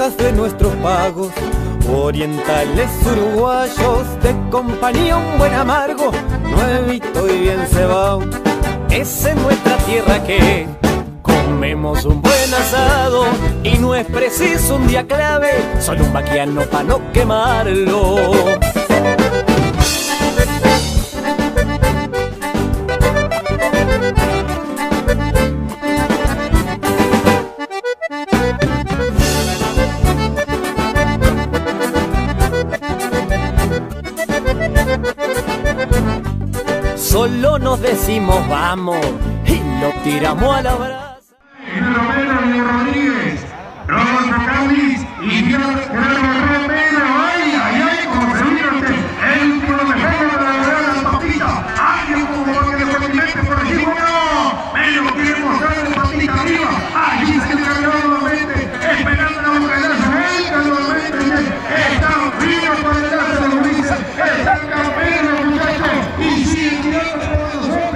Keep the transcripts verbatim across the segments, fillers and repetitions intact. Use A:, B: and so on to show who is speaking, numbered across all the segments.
A: hojas de nuestros pagos, orientales uruguayos, de compañía un buen amargo, nuevito y bien cebado. Es en nuestra tierra que comemos un buen asado, y no es preciso un día clave, solo un vaquiano pa' no quemarlo. Solo nos decimos vamos y lo tiramos a la brasa.
B: Romero, Diego Rodríguez, Rodolfo Cádiz y Diego Romero. ¡Ay, ay, ay! Como se vino usted, el último defensor de la verdad, la papita. Alguien como que de fuertemente por allí, bueno, menos quiere mostrar la papita arriba. Allí se le ganó nuevamente, esperando la boca de la cerveza nuevamente. Están vivos por el lazo de Luisa, están campeones, muchachos, y siguen tirando por los ojos.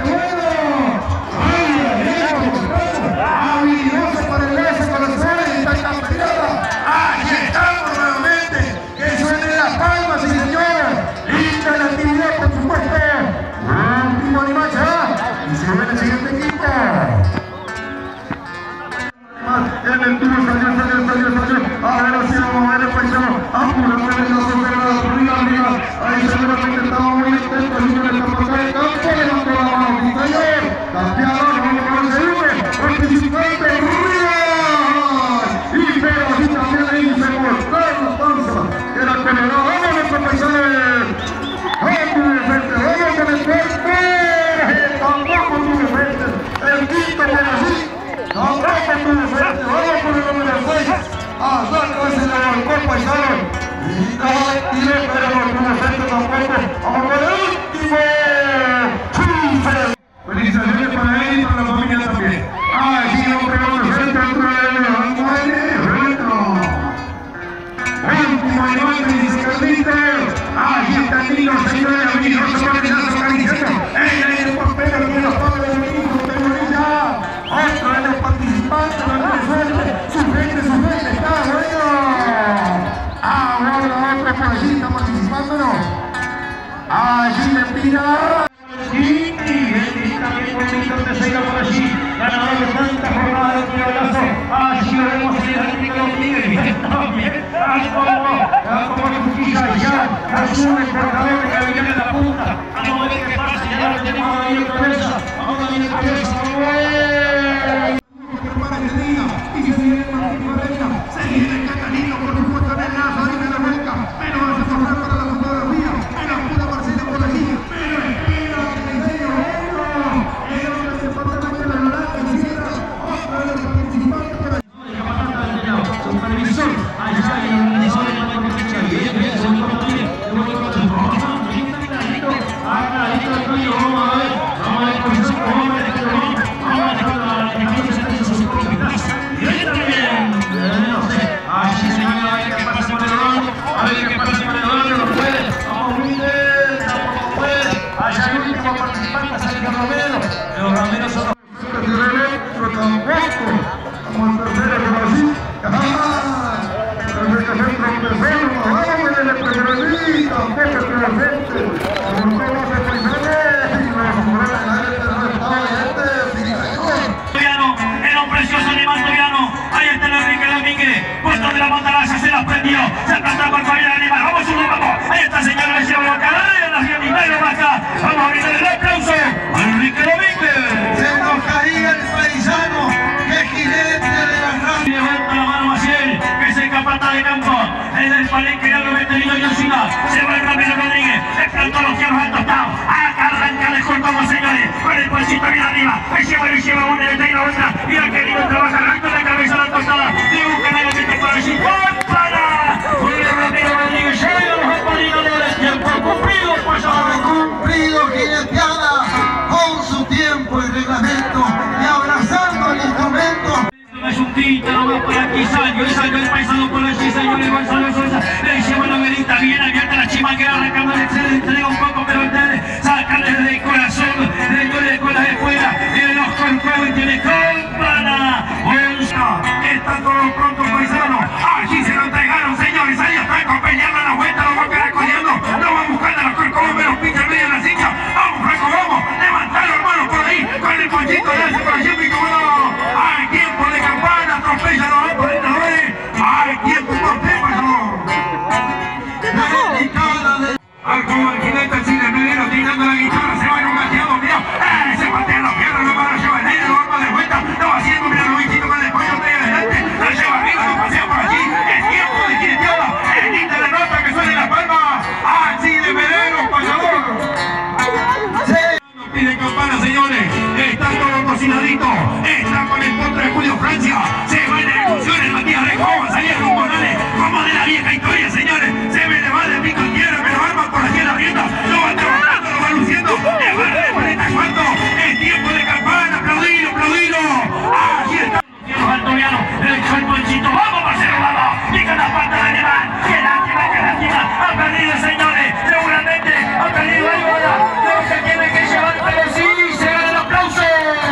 B: En el tubo salió, salió, salió, salió. Ahora sí vamos a ver el paisano. Apura, mueve la sombra, arriba, arriba. Ahí seguramente estaba muy atento. El número está por acá. Campo levantó la mano. Sí, señor. Campeador, vamos con el segundo. Participante, arriba. Y pero así también ahí se mostró la panza. Era generado. Vamos nuestro paisano. Vamos con el frente, vamos con el frente. Tampoco tuve frente. El quinto, pero así. ¡Vamos por tu defensa! ¡Vamos por el número seis! ¡Ah, no! ¡Se le volcó el paisano! ¡Y no! ¡Y no! ¡Pero por tu defensa tampoco! ¡Vamos por el último! ¡Chufre! Felicitaciones para él y para la familia también. ¡Ah, sí! ¡Hombre, hombre! ¡Frente al trueno! ¡Frente! ¡Último animal! ¡Dice Carlito! ¡Allí está el niño, señores! ¡Amigos! ¡Se va a quedar su calificación! ¡Ella es el papel de los padres del equipo! Otro de los participantes, no tiene suerte, su gente, su gente, está bueno. Ahora otro por allí está participando, ¿no? Allí le pira. Y también bonito que se iba por allí, ganador de tanta jornada de tirallazo. Allí lo vemos en el Atlético Miguel, también, como la cuchilla ya, asume el corredor de que viene en la punta. Vamos a ver qué pasa, ya lo tenemos a Daniel Cabeza, vamos a Daniel Cabeza, vamos a ver. Era un precioso animal tobiano. Ahí está el Enrique Domínguez, puesto de la montaña, se las prendió, se plantó por favor el animal. Vamos, uno, vamos. Ahí está el señor que lleva la cara de la gente y baja. Vamos a brindarle el aplauso a Enrique Domínguez.
C: Se enojaría el paisano, que jinete de la radio.
B: Levanta la mano Maciel, que es el capataz de campo. Es del palenque de algo veterino y encima. Se va el Ramiro Rodríguez, le plantó los fierros al tostado. Arranca de como señores, con el bolsito bien arriba. Ahí lleva y lleva una, le trae la otra. Mira qué lindo trabaja, arranca la cabeza a la tostada. Dibuja nuevamente por allí. ¡Para! Julio Ramiro Rodríguez llega los apolinadores. Tiempo cumplido, pues ahora.
C: Cumplido, jineteada con su tiempo y reglamento y abrazando el instrumento.
B: Es un título, va por aquí, Salio, y Salio el paisano por allí, señores, Gonzalo Sosa. Le lleva la verita bien abierta, la chimanguera arrancando, se le entrega un poco, pero el saca desde el corazón, le duele con la de fuera, y el ojo en juego y tiene campana. Está todo pronto, paisano. Allí se la
C: Ponchito le hace por allí, pico, bueno. Hay tiempo de campana, atropella los autos de Noé. Hay tiempo por tema, no. Dedicada de... Al joven jinete el cine primero tirando la guitarra, se va en un gateado, mira. ¡Eh! Se patea la pierna, no para, lleva el aire, lo arma de vuelta. Lo va haciendo, mira, lo bichito con el pollo de adelante. La lleva arriba, lo pasea por allí. Es tiempo de jineteada. El Inter le nota que suene la palma. Así de Medero, pasador. Pide campana, señores. Están todos cocinaditos. Están con el contra de Julio Francia. Se va en ejecuciones Matías Rejón. Salieron Morales como de la vieja historia, señores. Se me le va de pico en tierra, me lo arman por aquí en la rienda. Lo van trabajando, lo van luciendo. Le van de cuarenta cuarto. Es tiempo de campana. Aplaudilo, aplaudilo. Aquí está. Los altovianos. El el Ponchito. Vamos, Marcelo, vamos. Pica la pata de animal. Qué lástima, qué lástima. Ha perdido, señores. Seguramente ha perdido algo ahora. No se tiene que llevar, pero sí se gana el aplauso.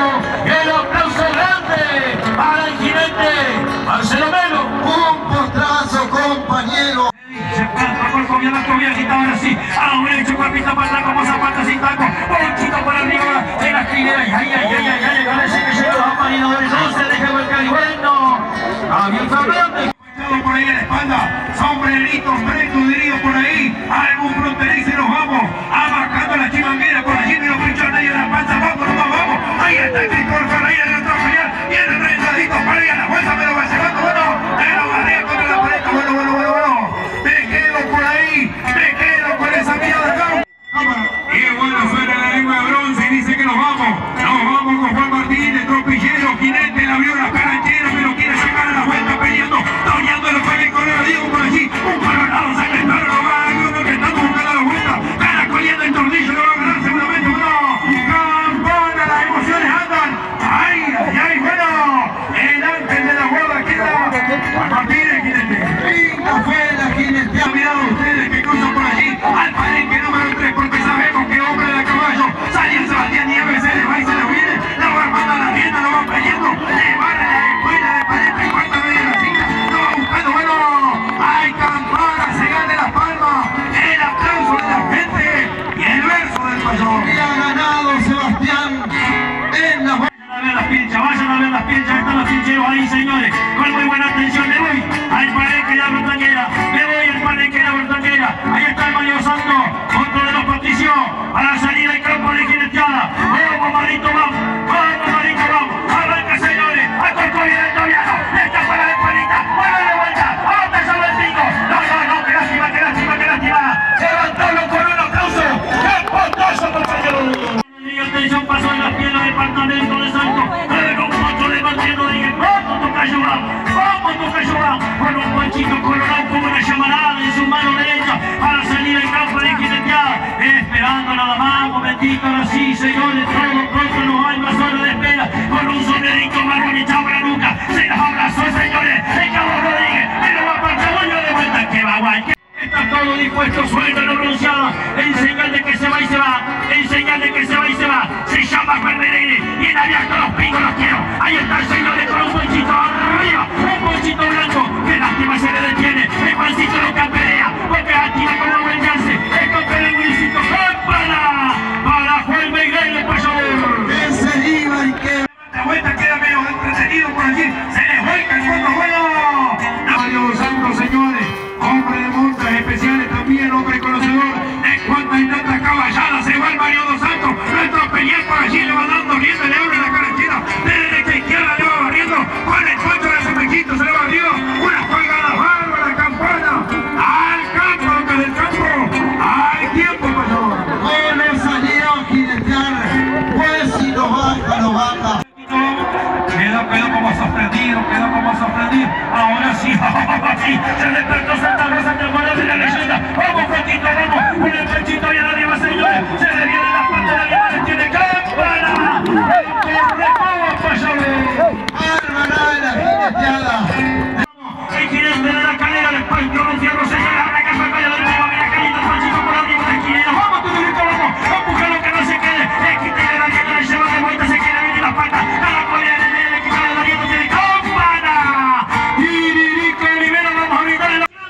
C: El aplauso grande para el jinete Marcelo Melo. Un postrazo, compañero. Se planta por comiendo tu viejita, ahora sí. Ahora el chupapita para atrás como zapatos sin taco. Ponchito por arriba en la esquinera. Ay, ay, ay, ay, ay, parece que llega los amarillos. No se deja volcar y bueno. Javier Fernández. Por ahí en la espalda, sombreritos, precludidos por ahí, algún fronterizo y nos vamos, abarcando la chimanguera por allí, me lo pinchó en medio de la panza, vamos, vamos, vamos, ahí está el Cristóbal Ferreira en el otro final, viene rentadito, para ir a la vuelta, me lo va llevando, bueno, me lo barrea contra la pared, bueno, bueno, bueno, bueno, me quedo por ahí, me quedo con esa mirada acá. Y bueno, suena la lengua de bronce y dice que nos vamos, nos vamos con Juan Martínez, tropillero, jinete, la vio la cara entera, pero quiere sacar a la vuelta peleando, toreando los panes con el Diego por allí, un coronado secretario, no va a uno que está buscando la vuelta, caracoliendo el tornillo, lo va a ganar seguramente, bueno, campana, las emociones andan, ay, ay, ay, bueno, el ángel de la guarda queda, Juan Martínez, jinete, linda fue la jinete, han mirado ustedes que cruzan por allí, al palenque número tres, porque sabemos que hombre de caballo, salió Sebastián Nieves, se le va y se le viene, la va armando a la rienda, lo va peleando, le barra la escuela de cuarenta y cuarta media de la cinta, lo va buscando, bueno, hay campana, se gana la palma, el aplauso de la gente y el verso del payón. Y ha ganado Sebastián en la... Vayan a ver las pinchas, vayan a ver las pinchas, están los pincheros ahí, señores, con muy buena atención, me voy al palenque de la Bertanguera, me voy al palenque de la Bertanguera, ahí está el Mario Santos, otro de los Patricios, a la salida del campo de jineteada, vamos Marito, vamos, vamos Marito, vamos, arranca señores, a Corcovia del Tobiano, esta para la espalita, vuelve de vuelta, ahora se el pico, no, no, no, qué lástima, qué lástima, qué lástima, levantarlo con un aplauso, qué potazo, compañero. Atención, pasó en las piernas del departamento de Santos, luego un montón de Martín Rodríguez, vamos Tocayo, vamos Tocayo, con un Ponchito colorado como una llamarada en su mano derecha, a la salida del campo de jineteada, esperando nada más, un momentito, ahora sí, señores, todo pronto nos va a invasor de espera, con un sombrerito marrón y chavo la nuca, se las abrazó, señores, el Cabo Rodríguez, me lo va a partir de vuelta, que va guay, está todo dispuesto, suelta la pronunciada, en señal de que se va y se va, en señal de que se va y se va, se llama Juan Mereire, y en abierto los picos los quiero, ahí está el señor de con un Ponchito arriba, un Ponchito blanco, que lástima se le detiene, el Juancito lo camperea, porque atira con la buen chance, el campeón del municipio, campana, para Juan Mereire, el payador. Que se iba y que... La vuelta queda medio entretenido por allí, se les vuelca el fondo, bueno, Mario Santos, señores, hombre de montas especiales también, hombre conocedor de cuántas y tantas caballadas, se va el Mario Dos Santos, nuestro pelear por allí, le va dando rienda, le abre la cara izquierda, de derecha a izquierda le va barriendo, con el poncho de Cepequito se le va arriba, unas colgadas bárbaras, campana, al campo, antes del campo, al tiempo, pasó. No le salió a jinetear, pues si lo baja, lo baja. Quedó, quedó como sorprendido, quedó como sorprendido, ahora sí, sí, se despertó Santa Rosa, temporada de la leyenda, vamos Joaquito, vamos, con el Ponchito bien arriba, señores, se le vienen las patas de animales, tiene campana, el que repaba payador, bárbara la jineteada, el jinete de la calera, el pancho, un fierro, señores, arranca el payador, le va a ver a Carita, el Ponchito por arriba, la esquina, vamos, tú directo, vamos, empujalo que no se quede, el quite de la rienda, le lleva de vuelta, se quiere venir las patas, a la colera, el quite de la rienda, tiene campana, y Lirico Olivera, vamos a gritar en la...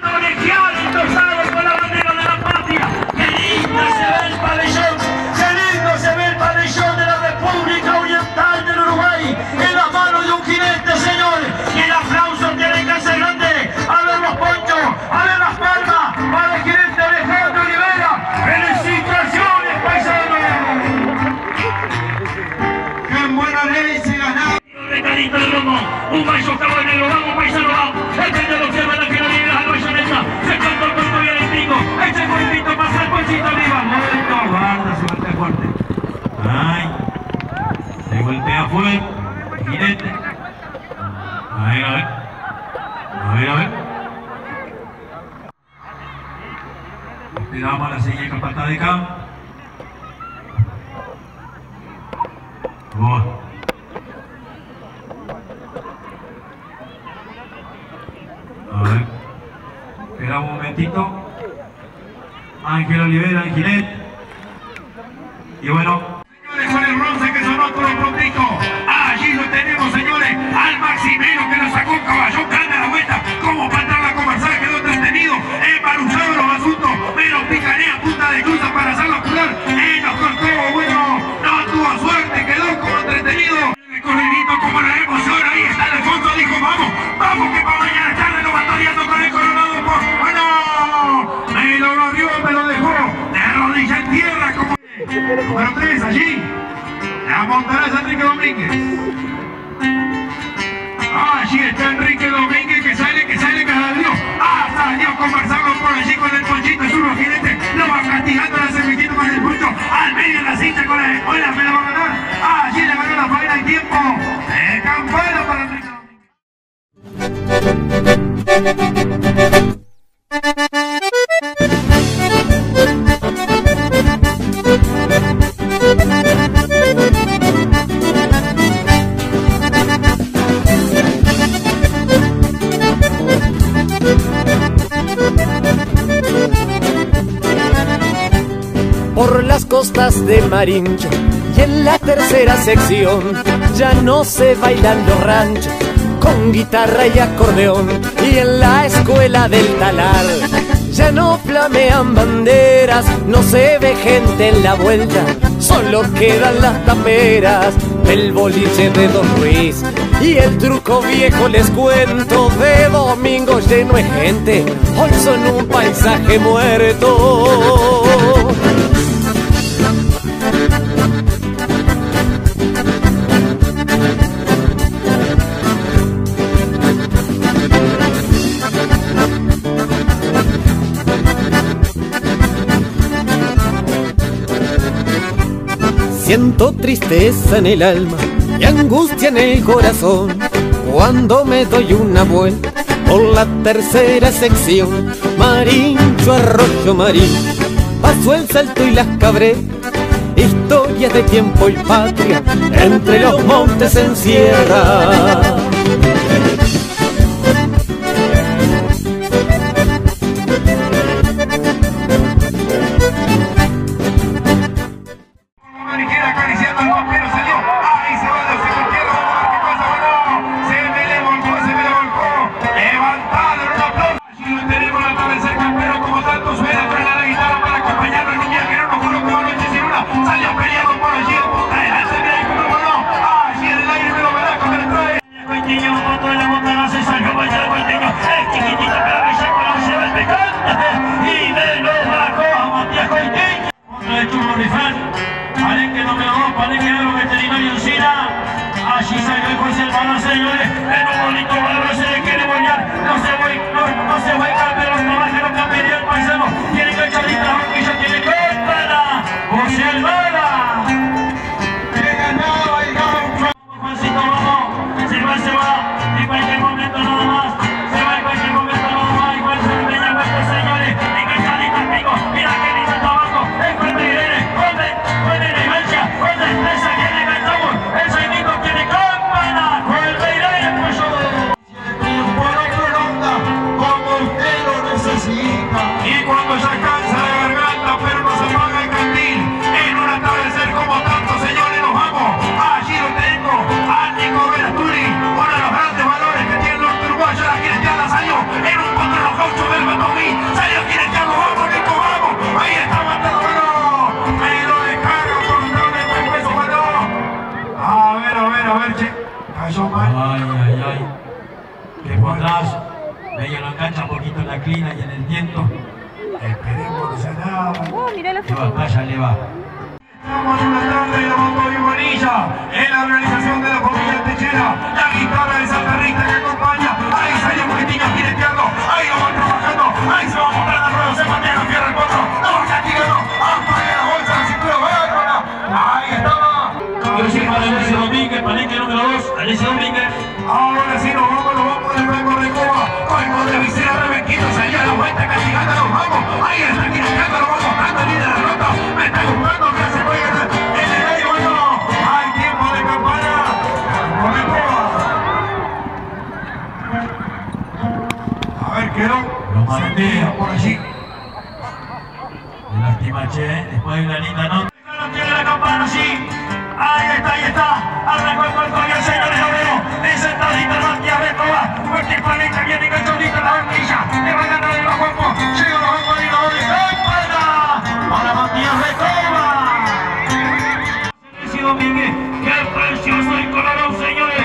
C: ese ganado. Recadito el lomo, un mayo octavo en el vamos, paisano va. El pendiente observa la que no viene la noche mesa. Se canta el cuento y el pico. Echa el cuentito, pasa el ponchito arriba. Muerto, guarda, se golpea fuerte. Ay, se golpea fuerte. Jinete. A ver, a ver. A ver, a ver. Esperamos la señal patada de campo. Oh. A ver, espera un momentito. Ángel Olivera, el jinete. Y bueno, señores, con el bronce que sonó todo el prontito. Allí lo tenemos, señores, al Maximero que nos sacó un caballón, gana la vuelta. Como para entrar a conversar, quedó entretenido. Embarullado los asuntos, pero picanea punta de cruza para hacerlo apurar. Y nos cortó, bueno, no tuvo suerte, quedó como entretenido. El corridito como la emoción, ahí está en el fondo, dijo, vamos, vamos que para mañana tarde nos va toreando con el Coronado por... ¡Bueno! Me lo abrió, me lo dejó de rodilla en tierra como... Número tres, allí. La montarás Enrique Domínguez. Allí está Enrique Domínguez que sale, que sale, que salió. Ah, salió conversando por allí con el ponchito, es un jinete. Lo va castigando la servillito con el punto. Al medio de la cincha con la escuela, me la va a ganar. Allí le ganó la faena y tiempo. De campana para Enrique Domínguez.
A: Por las costas de Marincho y en la tercera sección ya no se bailan los ranchos con guitarra y acordeón, y en la escuela del Talar ya no flamean banderas, no se ve gente en la vuelta, solo quedan las taperas del boliche de Don Ruiz. Y el truco viejo les cuento, de domingo lleno de gente, hoy son un paisaje muerto. Siento tristeza en el alma y angustia en el corazón cuando me doy una vuelta por la tercera sección. Marincho, Arroyo Marín, Paso el Salto y las Cabreras, historias de tiempo y patria, entre los montes se encierra.
C: Allí salió el juez el balón, señores, en un bonito balón se le quiere bolear, no se va, no, no se va a cambiar los trabajos, no cambiaría el paisano, tiene que echar el trabajo que ya tiene que para José Alvara. Que ganaba el gaucho. Juancito, vamos, se va, se va, en cualquier momento nada más, se va en cualquier momento nada más, igual se le veía vuelta, señores, y que echadita el pico, mira que lindo trabajo, es con el Irene, con el, con el elegancia, con la destreza que le cantamos, el Sainito tiene cámpana, con el Irene, pues yo. Y cuando ya cansa la garganta, pero no se apaga el candil, en un atardecer como tanto, señores, nos vamos. Allí lo tengo, a Nico Verasturi, uno de los grandes valores que tiene el norte uruguayo, la jineteada salió en un potro de los gauchos del Batomí, salió jineteando, vamos, Nico, vamos, ahí está matando, bueno, me lo descarga por un doble de peso, bueno. A ver, a ver, a ver, che, cayó mal. Ay, ay, ay, que por atrás. Ella lo engancha un poquito en la clina y en el viento. Esperemos que se nada.
D: Oh, mirá la
C: que batalla le va. Vamos a una tarde de moto y varilla en la organización de la familia Techera, la guitarra de Santa Rita que acompaña. Ahí salió un poquitillo gireteando, ahí lo van trabajando, ahí se va a montar la rueda, se mantiene la fierra el cuatro, no va castigando, apague la bolsa, la cintura bárbara. Ahí estaba.
D: Para Alessio Domínguez, palenque número dos, Alessio Domínguez.
C: Ahora sí nos vamos, nos vamos del Franco de Cuba, Franco de Vicera Rebequito, salía a la vuelta castigando, nos vamos, ahí está gireteando, nos vamos dando el líder de rota, me está gustando que se juegue en el medio, bueno, hay tiempo de campana, con el Cuba. A ver, quedó,
D: Lo marotea
C: por allí.
D: Qué lástima, che, después de una linda nota.
C: Tiene la campana, sí. Ahí está, ahí está. Arrancó el cuerpo y el señores lo veo. En sentadita Matías Recoba. Porque Palenca viene enganchadita la horquilla. Le va a ganar el bajo cuerpo. Llega los bambalinos de campana. Para Matías Recoba. Alessio Domínguez. Qué precioso el colorón, señores.